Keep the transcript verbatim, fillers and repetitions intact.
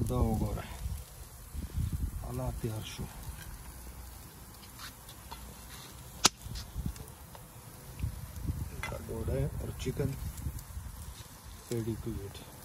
da gore. Ala piaršu. Kadode or chicken ready to eat.